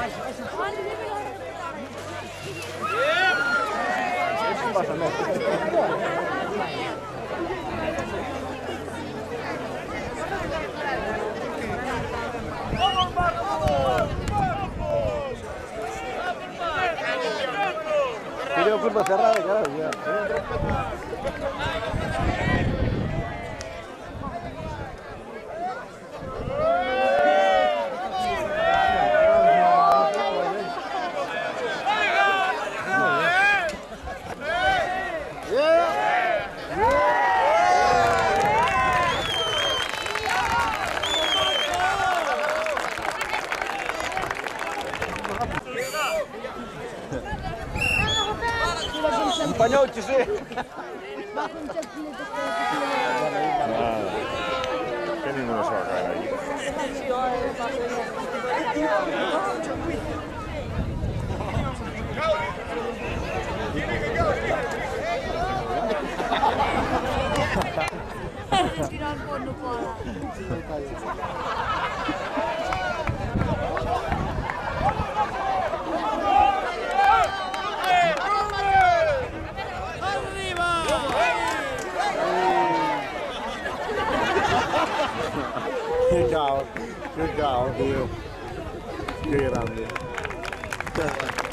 Video curva cerrada, claro, ya. Панёвки же! Che non lo so, Tirar por no cola. Ciao, Dio. Che grande.